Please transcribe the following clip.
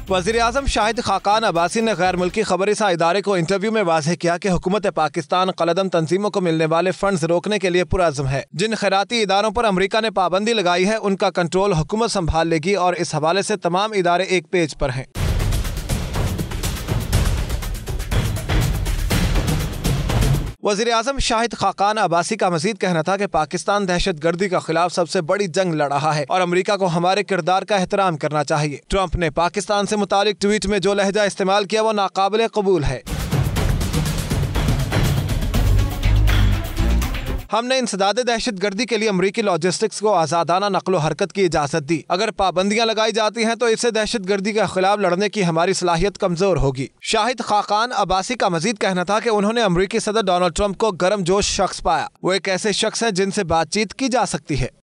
वज़ीर-ए-आज़म शाहिद खाकान अब्बासी ने गैर मुल्की खबरसां इदारे को इंटरव्यू में वाज़ेह किया कि हुकूमत पाकिस्तान कलदम तंजीमों को मिलने वाले फंड्स रोकने के लिए पुरअज़्म है। जिन खैराती इदारों पर अमरीका ने पाबंदी लगाई है उनका कंट्रोल हुकूमत संभाल लेगी और इस हवाले से तमाम इदारे एक पेज पर हैं। वज़ीर-ए-आज़म शाहिद खाकान अब्बासी का मजीद कहना था कि पाकिस्तान दहशत गर्दी के खिलाफ सबसे बड़ी जंग लड़ रहा है और अमरीका को हमारे किरदार का एहतराम करना चाहिए। ट्रंप ने पाकिस्तान से मुतालिक ट्वीट में जो लहजा इस्तेमाल किया वो नाकाबिले कबूल है। हमने इंसदाद दहशत गर्दी के लिए अमरीकी लॉजिस्टिक्स को आज़ादाना नकलो हरकत की इजाज़त दी। अगर पाबंदियां लगाई जाती हैं तो इससे दहशत गर्दी के खिलाफ लड़ने की हमारी सलाहियत कमजोर होगी। शाहिद खाकान अब्बासी का मजीद कहना था कि उन्होंने अमरीकी सदर डोनाल्ड ट्रंप को गर्मजोश शख्स पाया। वो एक ऐसे शख्स है जिनसे बातचीत की जा सकती है।